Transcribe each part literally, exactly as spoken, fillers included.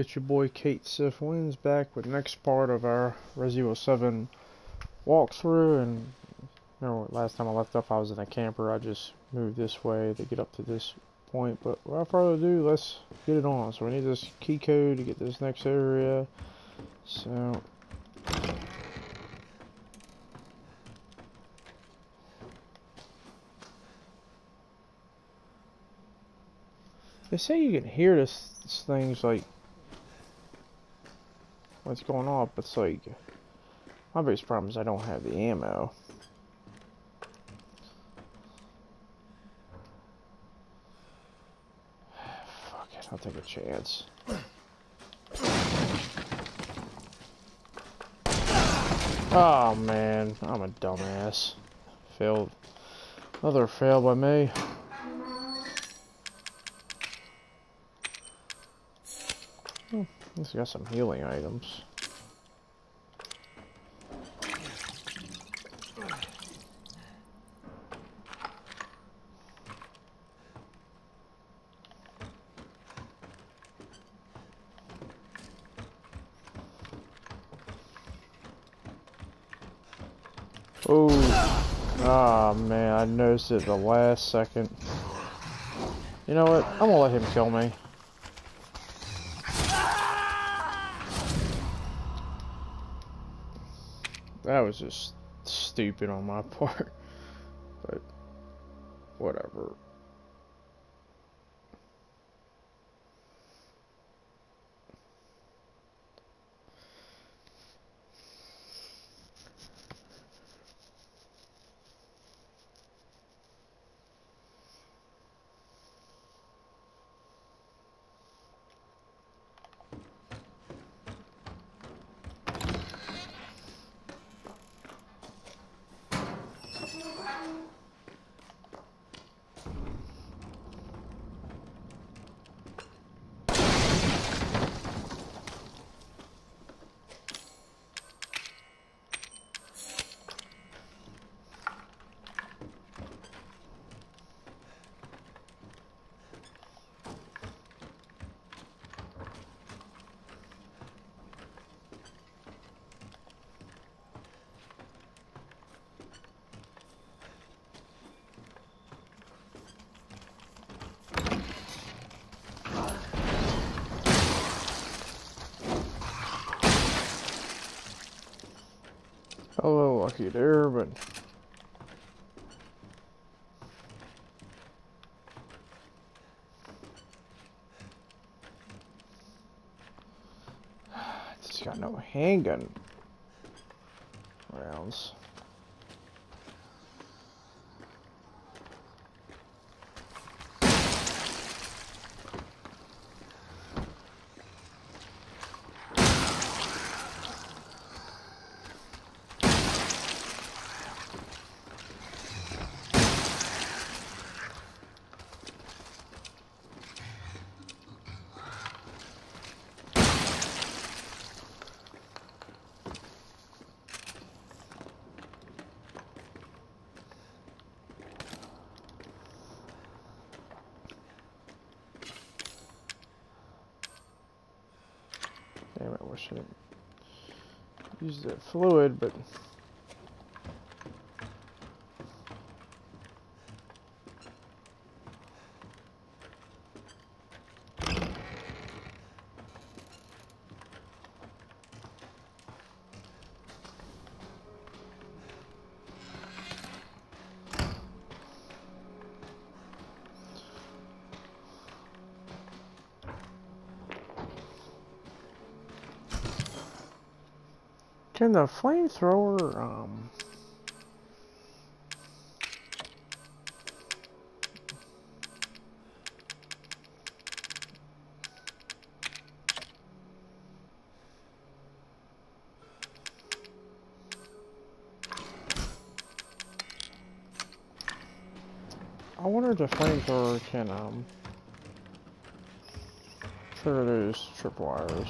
It's your boy Kate Sif Wins back with the next part of our Resident Evil seven walkthrough. And you know, last time I left off I was in a camper. I just moved this way to get up to this point. But without further ado, let's get it on. So we need this key code to get this next area. So they say you can hear this, this thing's like what's going on, but it's like my biggest problem is I don't have the ammo. Fuck it, I'll take a chance. Oh man, I'm a dumbass. Failed. Another fail by me. Hmm, at least got some healing items. Oh, ah man, I noticed it the last second. You know what? I'm gonna let him kill me. That was just stupid on my part, but whatever. A little lucky there, but just got no handgun rounds. Damn it, I wish I didn't use the fluid, but can the flamethrower, um... I wonder if the flamethrower can, um... trigger those tripwires.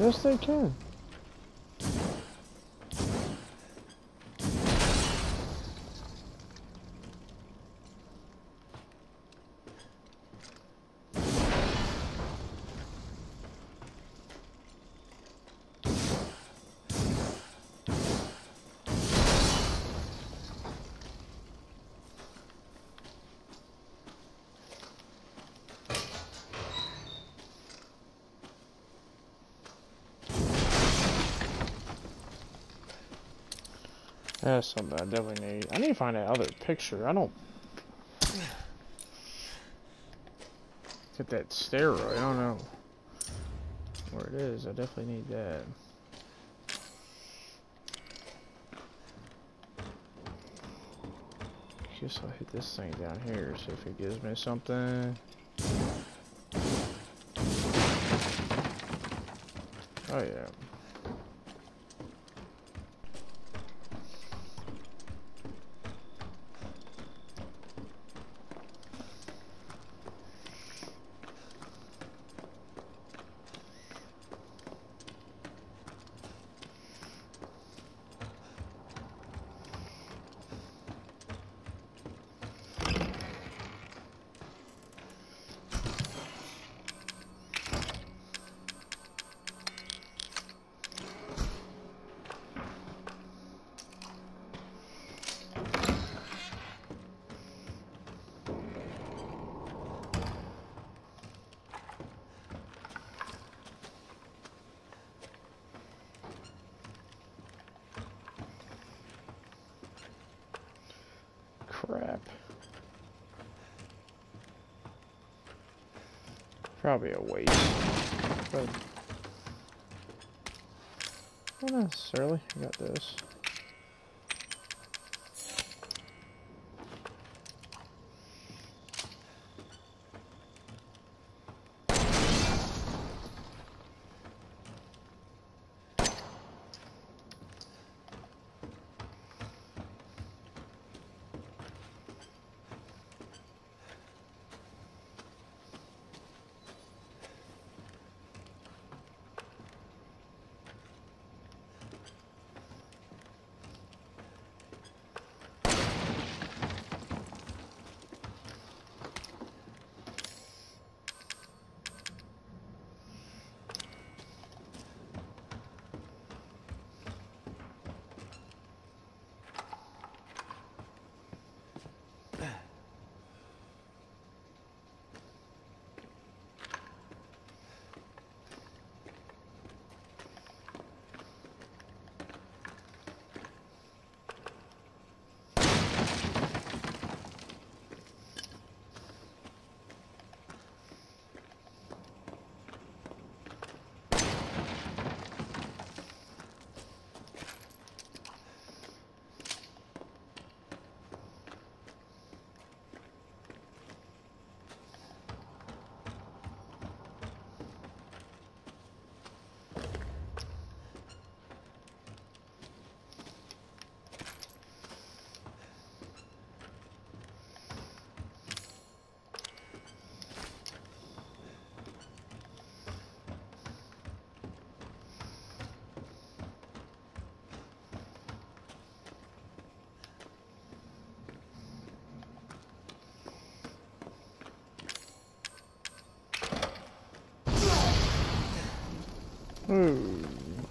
Yes, they can. That's something I definitely need. I need to find that other picture. I don't get that steroid. I don't know where it is. I definitely need that. I guess I'll hit this thing down here, see if it gives me something. Oh yeah. Crap. Probably a waste, but not necessarily. I got this. Hmm.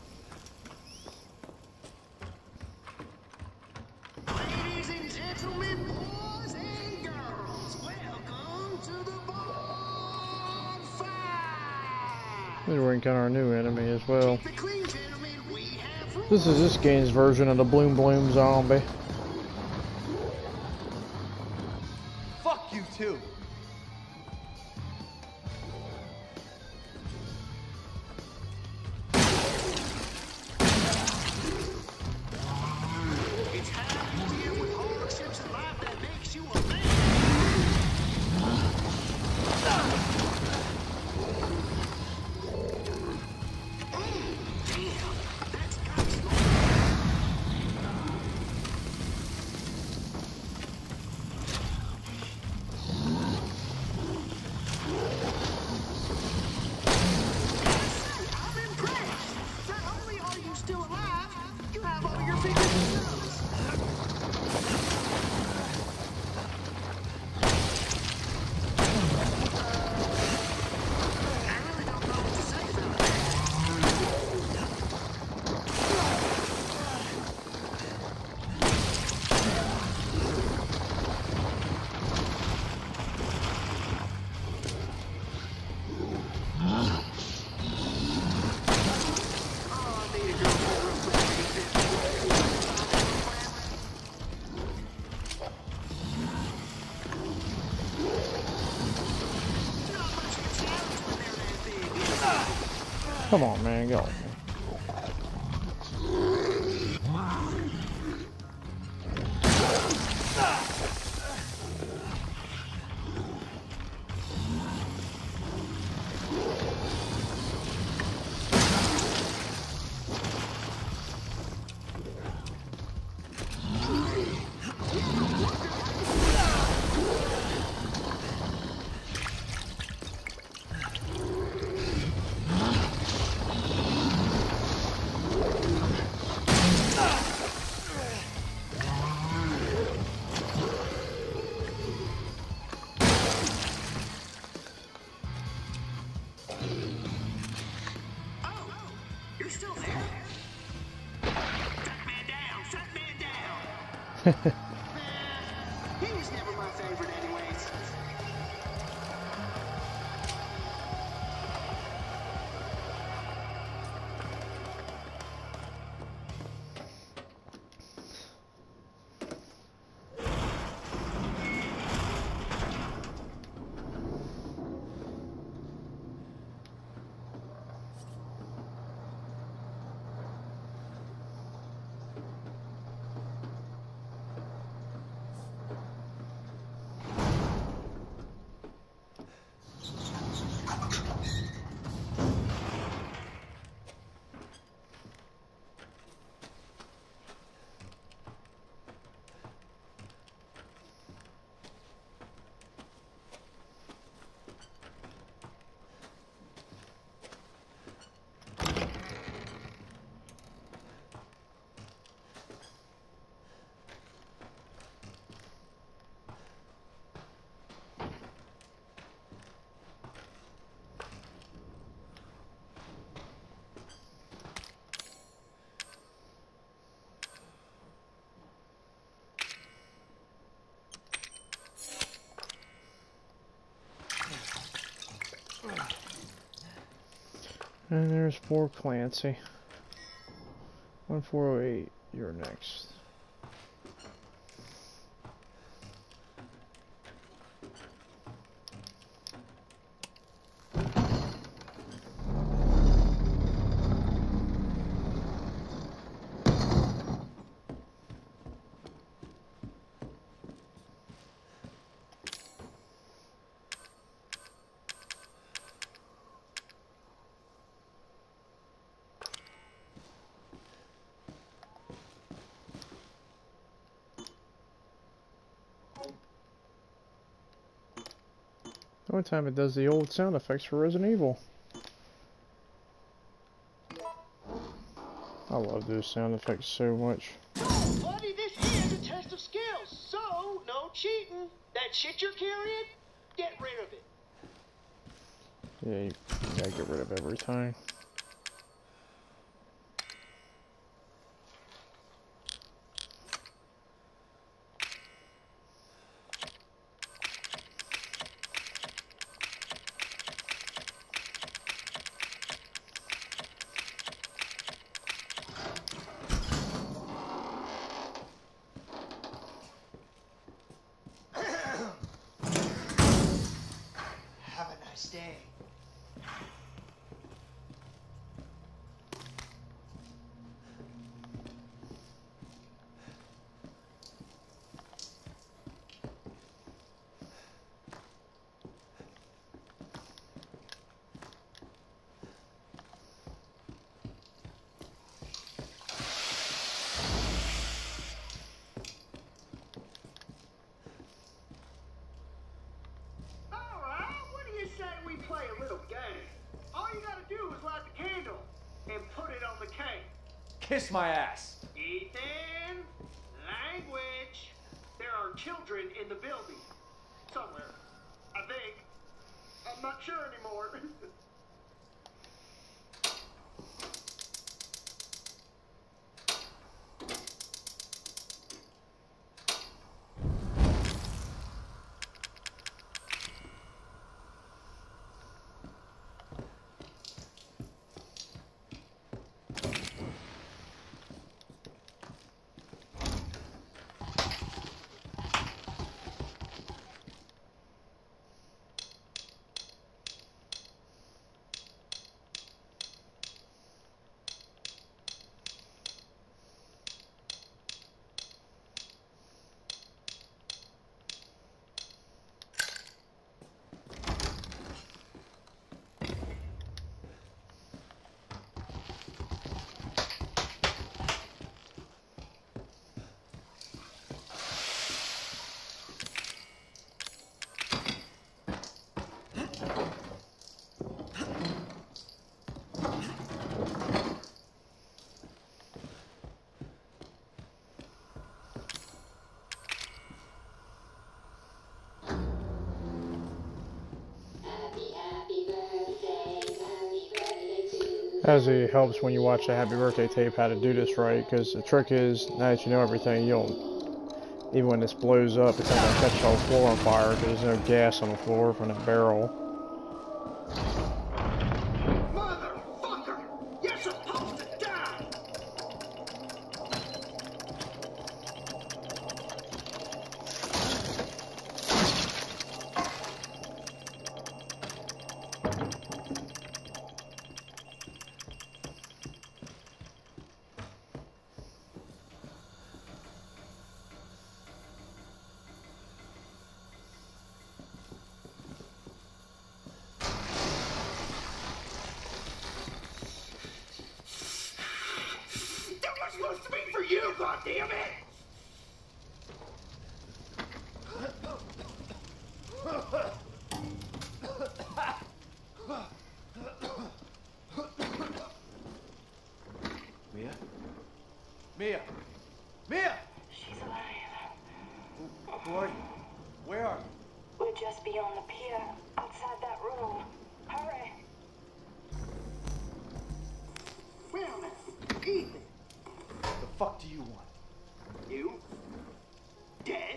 Ladies and gentlemen, boys and girls, welcome to the bonfire. We're encounter our new enemy as well. Keep it clean, gentlemen. We have rules. This is this game's version of the Bloom Bloom zombie. Fuck you too. It's how you deal with hardships in life that makes you a man. Mm, damn, that's got you. Come on, man, go. He was never my favorite anyways. And there's poor Clancy. one four oh eight, you're next. The only time it does the old sound effects for Resident Evil. I love those sound effects so much. Buddy, this is a test of skills, so no cheating. That shit you're carrying, get rid of it. Yeah, you gotta get rid of every time. Have a nice day. kiss my ass. Ethan, language. There are children in the building. Somewhere. I think. I'm not sure anymore. As it helps when you watch a happy birthday tape how to do this right, because the trick is, now that you know everything, you don't, even when this blows up, it's not going to catch the whole floor on fire, because there's no gas on the floor from the barrel. Motherfucker! You're supposed to die! Supposed to be for you, goddammit! Mia? Mia? Mia! She's alive. Who, who are you? Where are you? We're just beyond the pier, outside that room. Hurry! Wait a minute. Ethan. The fuck do you want? You? Dead?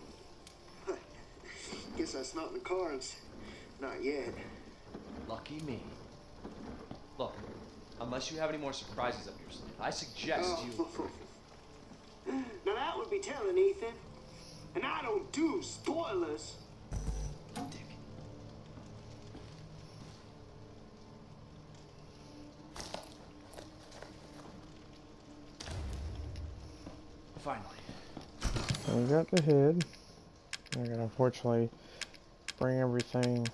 Guess that's not in the cards. Not yet. Lucky me. Look, unless you have any more surprises up your sleeve, I suggest Oh. you... Now that would be telling, Ethan. And I don't do spoilers. Dick. Finally. So we got the head. I gotta unfortunately bring everything.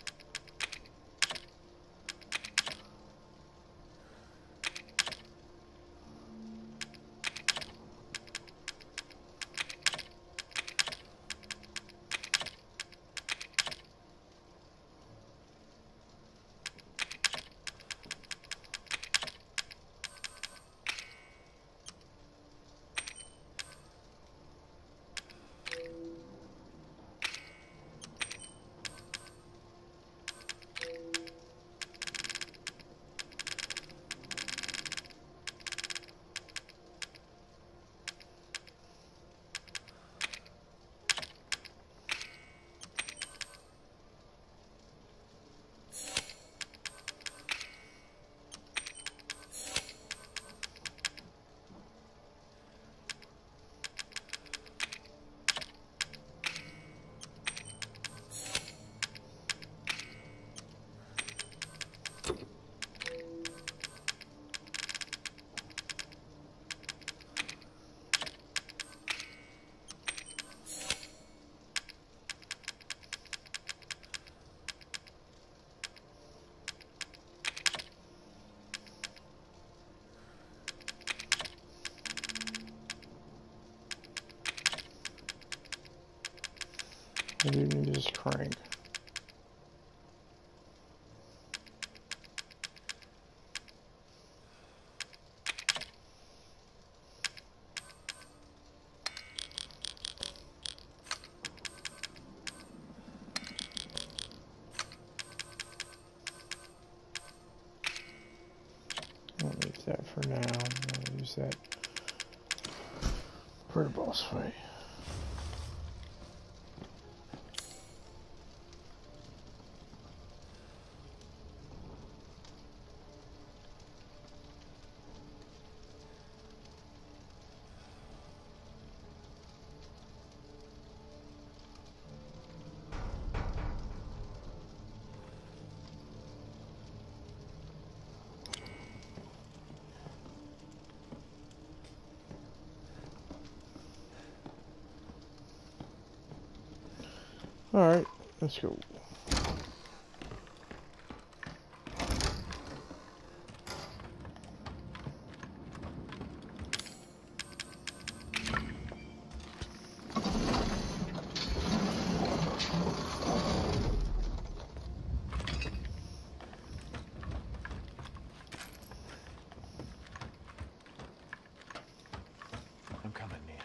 I do need this crank. that pretty boss fight. Alright, let's go. I'm coming, Mia.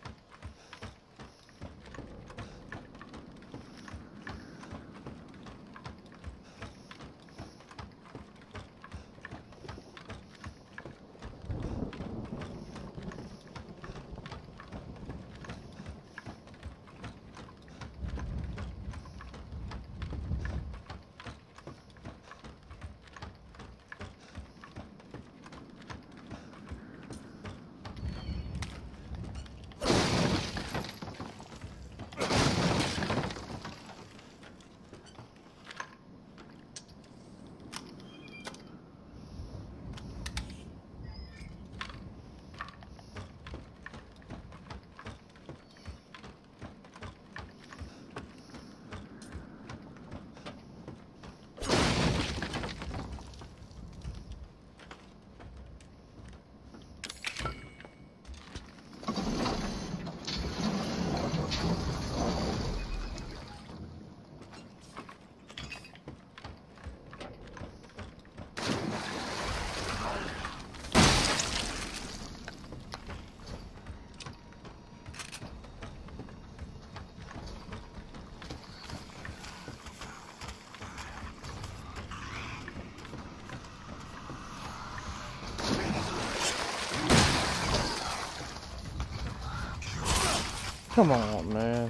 Come on, man.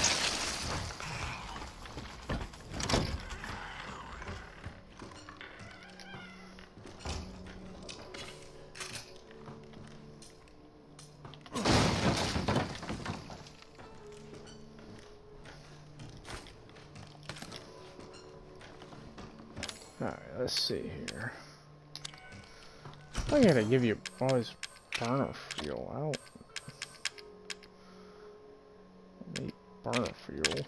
Alright, let's see here. I gotta give you all this burner fuel. I don't need burner fuel.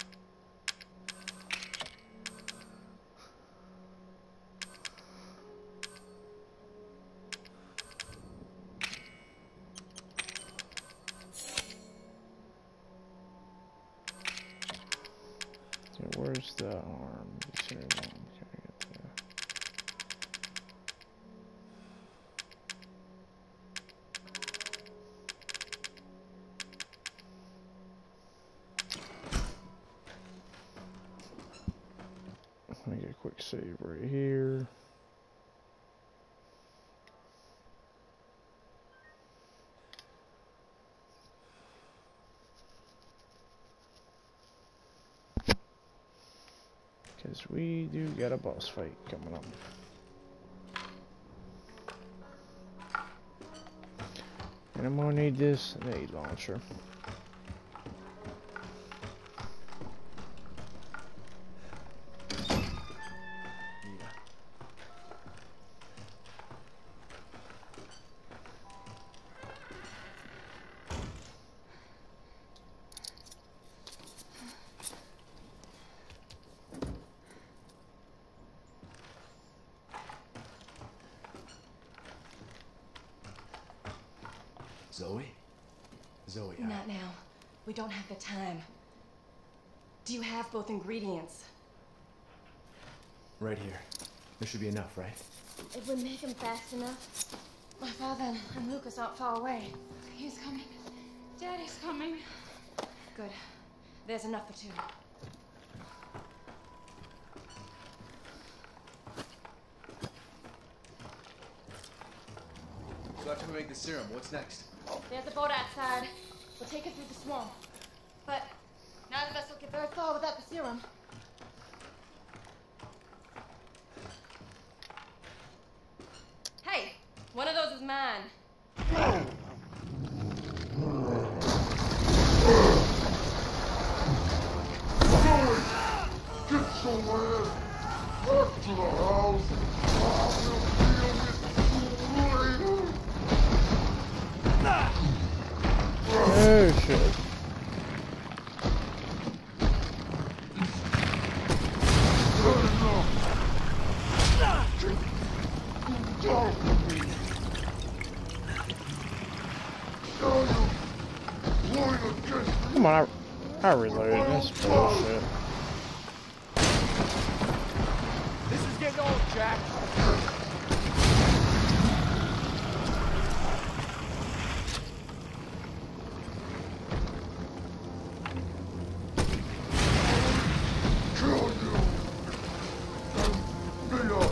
Okay, where's the arm? Can I get the... Let me get a quick save right here. Because we do got a boss fight coming up. And I'm gonna need this nade launcher. Zoe? Zoe, I... Not now. We don't have the time. Do you have both ingredients? Right here. There should be enough, right? It would make him fast enough. My father and Lucas aren't far away. He's coming. Daddy's coming. Good. There's enough for two. after we make the serum, what's next? There's a boat outside. We'll take it through the swamp. But none of us will get very far without the serum. Hey, one of those is mine. Get somewhere! Back to the house! I will deal with you later! Oh shit. Come on, I, I reloaded. This bullshit. This is getting old, Jack. Kill you! And beat up!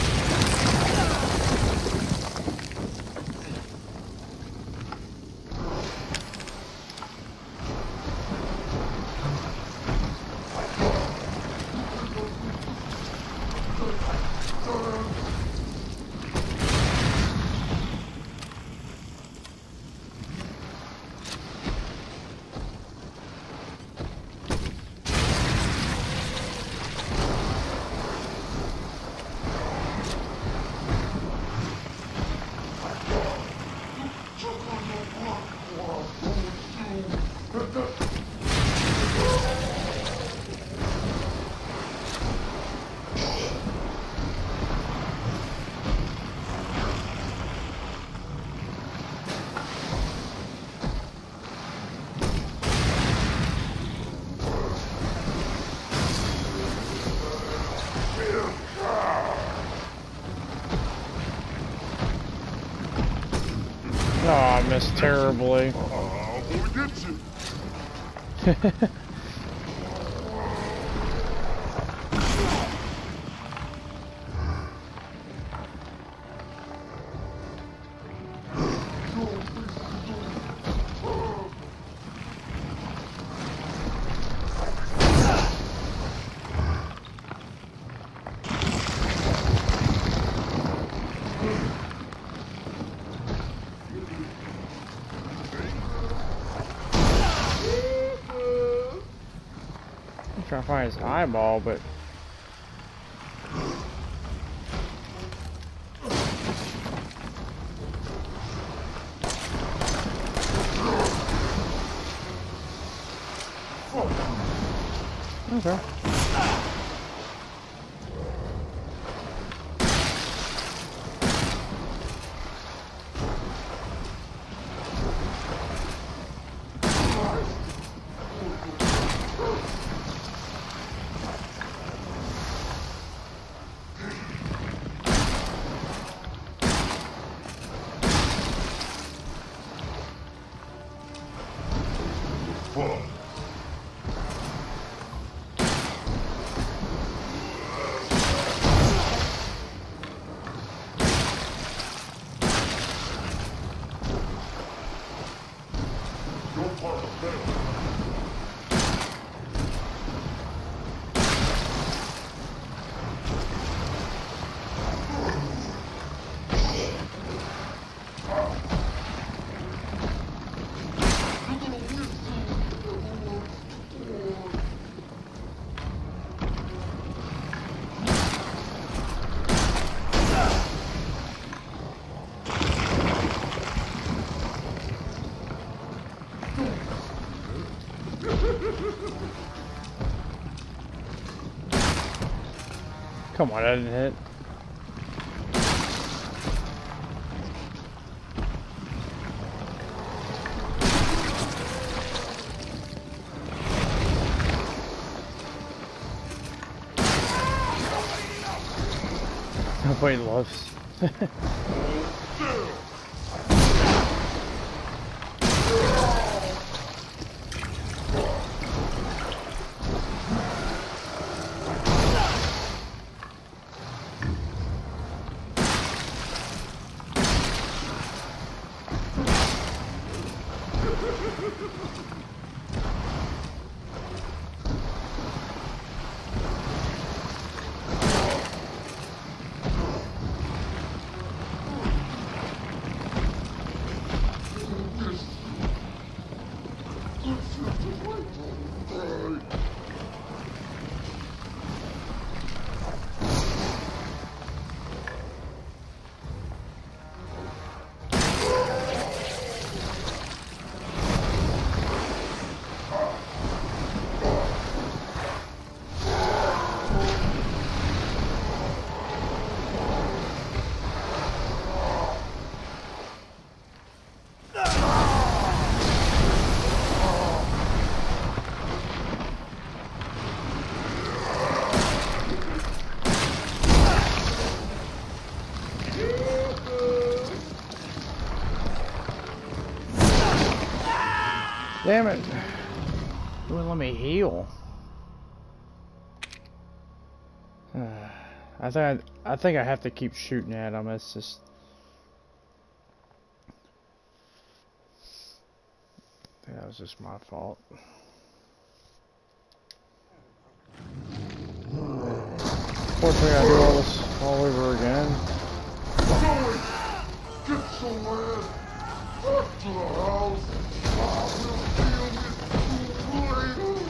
Oh, I missed terribly. I'll go get you! I'm trying to find his eyeball, but okay. Fuck. You're part of the family. Come on, I didn't hit. Nobody loves. Damn it! You wouldn't let me heal. I think I, I think I have to keep shooting at him. It's just I think that was just my fault. Unfortunately, I do all this all over again. Joey, get somewhere. Back to the house. I will deal with you later.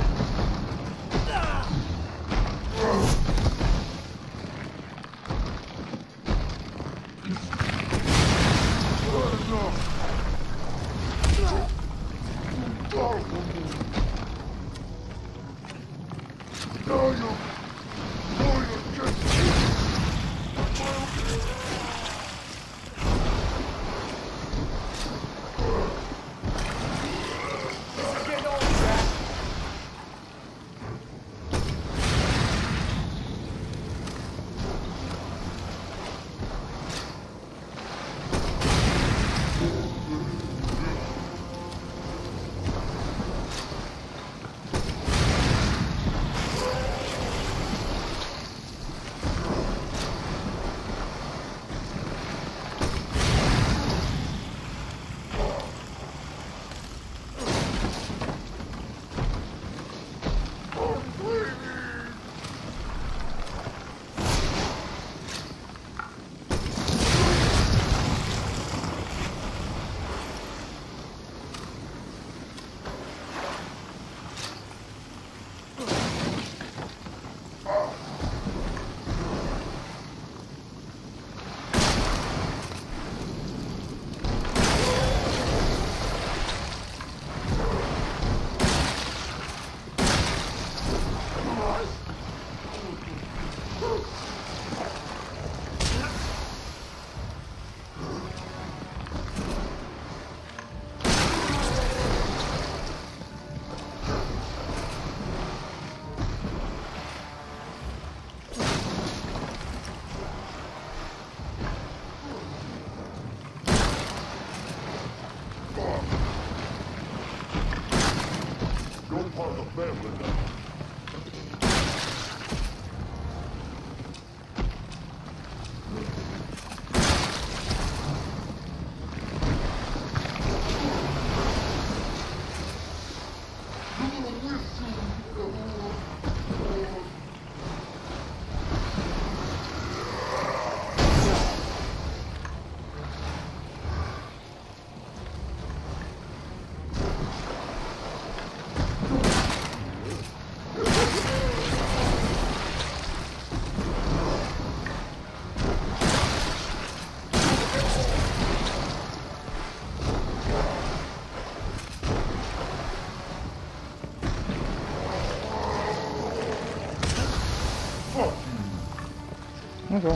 Okay.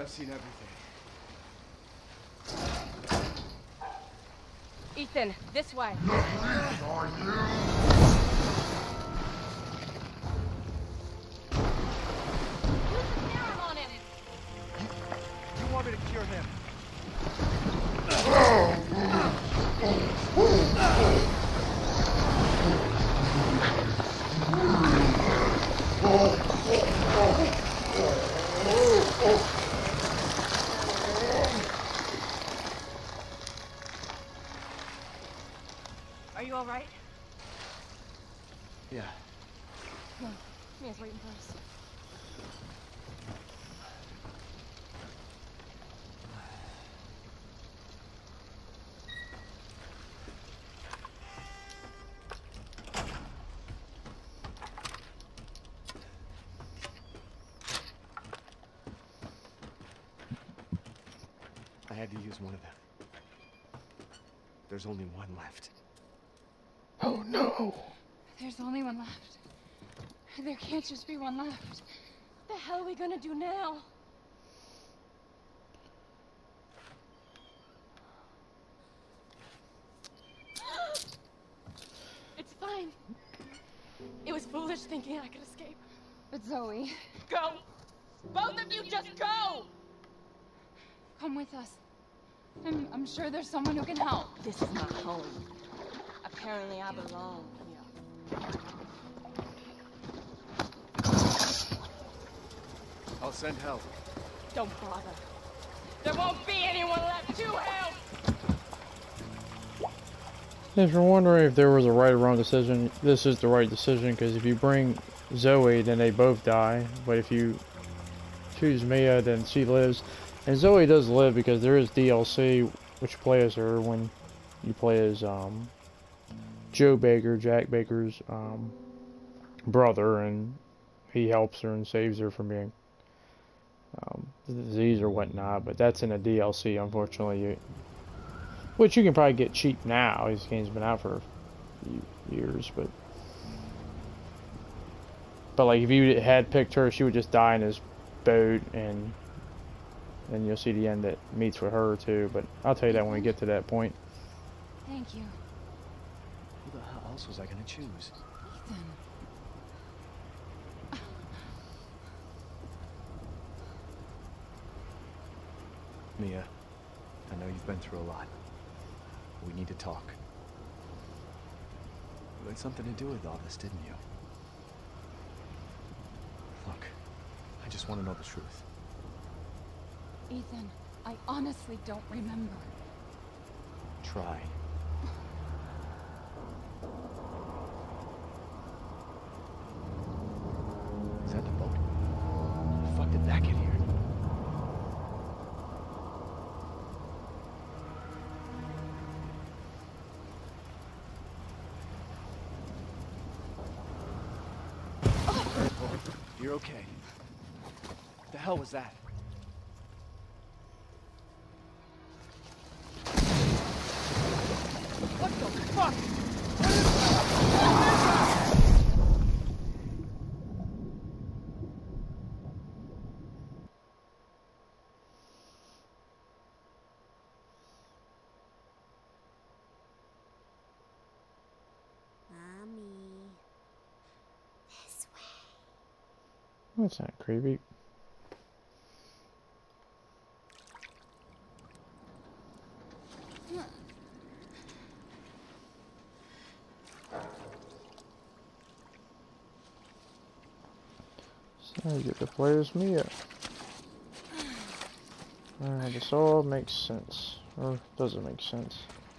I've seen everything. Ethan, this way. Are you? You want me to cure him? Are you all right? Yeah. No, Mia's waiting for us. I had to use one of them. There's only one left. Oh no! There's only one left. There can't just be one left. What the hell are we gonna do now? It's fine. It was foolish thinking I could escape. But Zoe, Go! Both of you just go! come with us. I'm, I'm sure there's someone who can help. This is not home. Apparently I belong here. I'll send help. Don't bother. There won't be anyone left to help! If you're wondering if there was a right or wrong decision, this is the right decision, because if you bring Zoe, then they both die. But if you choose Mia, then she lives. And Zoe does live because there is D L C, which plays her when you play as um, Joe Baker, Jack Baker's um, brother, and he helps her and saves her from being um, disease or whatnot. But that's in a D L C, unfortunately. You, Which you can probably get cheap now. This game's been out for a few years, but but like if you had picked her, she would just die in his boat, and then you'll see the end that meets with her too. But I'll tell you that when we get to that point. Thank you, Who the hell else was I gonna choose? Ethan. Mia, I know you've been through a lot. We need to talk. You had something to do with all this, didn't you? Look, I just want to know the truth. Ethan, I honestly don't remember. Try. Is that the boat? How the fuck did that get here? You're okay. What the hell was that? What the fuck? Mommy. This way. That's not creepy. So you get to play as Mia. Alright, this all makes sense. Or doesn't make sense.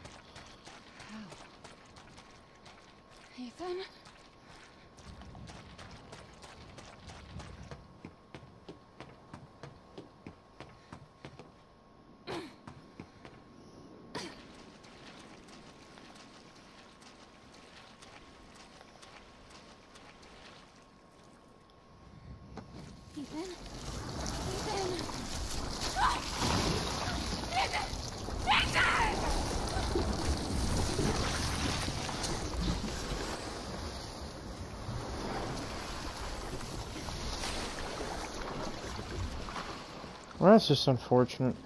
Ethan? Ethan? Ethan! Ethan! Ethan! Well, that's just unfortunate.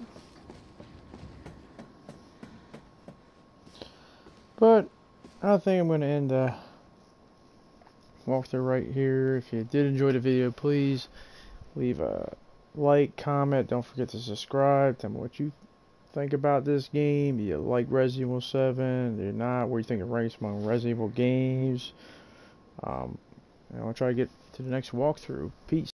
But I think I'm going to end the walkthrough right here. If you did enjoy the video, please leave a like, comment. Don't forget to subscribe. Tell me what you think about this game. Do you like Resident Evil seven? Do you not? What do you think it ranks among Resident Evil games? Um, and I'll try to get to the next walkthrough. Peace.